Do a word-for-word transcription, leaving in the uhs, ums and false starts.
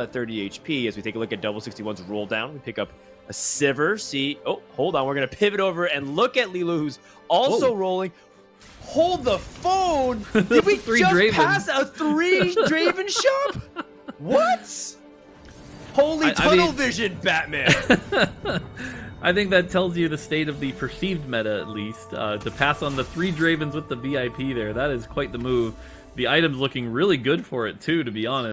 at thirty H P. As we take a look at Double sixty-one's roll down, we pick up a Sivir. See, oh, hold on. We're going to pivot over and look at Lilu, who's also Whoa. rolling. Hold the phone. Did we three just Draven. pass a three Draven shop? What? Holy I, tunnel I mean, vision, Batman. I think that tells you the state of the perceived meta, at least. Uh, to pass on the three Dravens with the V I P there, that is quite the move. The item's looking really good for it, too, to be honest.